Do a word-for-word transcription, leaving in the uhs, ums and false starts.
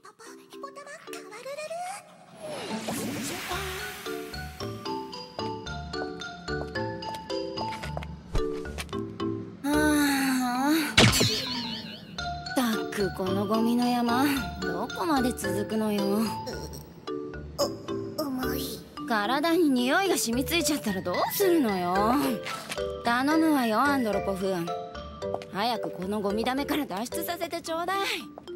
このゴミの山どこまで続くのよ。 お重い。 体に匂いが染みついちゃったらどうするのよ。頼むわよアンドロポフ。早くこのゴミ溜めから脱出させてちょうだい。